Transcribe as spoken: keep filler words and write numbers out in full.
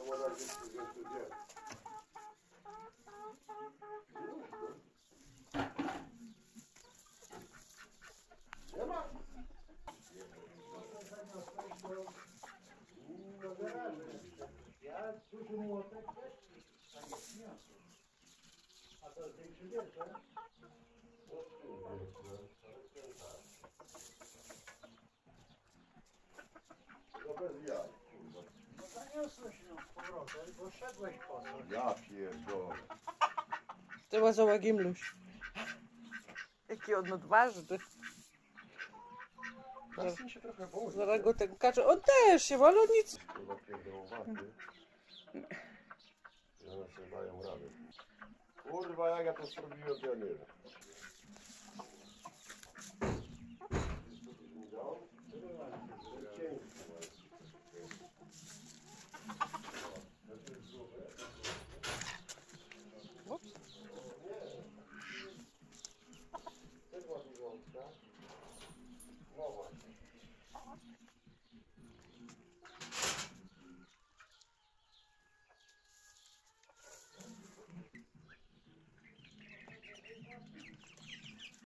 młoda dziewczyna, gdzie? Nie ma? No wyraźnie. Ja duży młotek też tak jest miasto. A to jest większy wieczór? No bez jaj, kurwa. No zaniosłeś ją z powrotem, bo szedłeś po coś. Ja pierdolę. Trzeba za Gimluś. Jaki on odważny. Teraz mi się trochę boi. Zaraz go ten kacze. On też się, ale on nic. Kurwa pierdolowaty. I one sobie dają radę. Kurwa, jak ja to zrobiłem, to ja nie wiem.